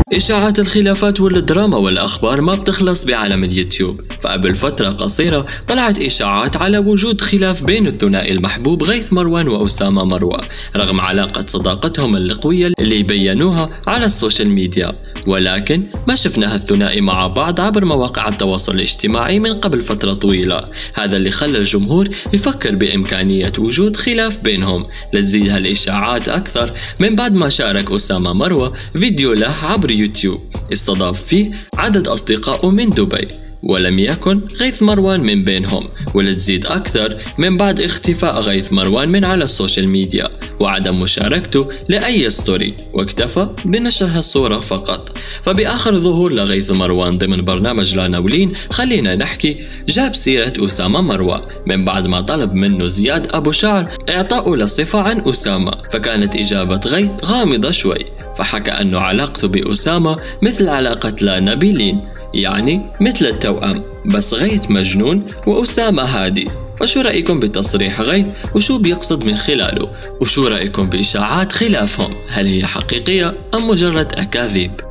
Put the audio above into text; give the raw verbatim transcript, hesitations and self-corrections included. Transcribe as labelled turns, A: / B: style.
A: إشاعات الخلافات والدراما والأخبار ما بتخلص بعالم اليوتيوب، فقبل فترة قصيرة طلعت إشاعات على وجود خلاف بين الثنائي المحبوب غيث مروان وأسامة مروة رغم علاقة صداقتهم القوية اللي بينوها على السوشيال ميديا، ولكن ما شفنا هالثنائي مع بعض عبر مواقع التواصل الاجتماعي من قبل فترة طويلة. هذا اللي خلى الجمهور يفكر بإمكانية وجود خلاف بينهم، لتزيد هالإشاعات أكثر من بعد ما شارك أسامة مروة فيديو له عبر يوتيوب استضاف فيه عدد أصدقائه من دبي، ولم يكن غيث مروان من بينهم، ولتزيد أكثر من بعد اختفاء غيث مروان من على السوشيال ميديا وعدم مشاركته لأي ستوري، واكتفى بنشر هالصورة فقط. فبآخر ظهور لغيث مروان ضمن برنامج لا نولين خلينا نحكي جاب سيرة أسامة مروة من بعد ما طلب منه زياد أبو شعر إعطاؤه لصفة عن أسامة، فكانت إجابة غيث غامضة شوي، فحكى أنه علاقته بأسامة مثل علاقة لا نبيلين، يعني مثل التوأم، بس غيث مجنون وأسامة هادي. فشو رأيكم بتصريح غيث وشو بيقصد من خلاله؟ وشو رأيكم بإشاعات خلافهم؟ هل هي حقيقية أم مجرد أكاذيب؟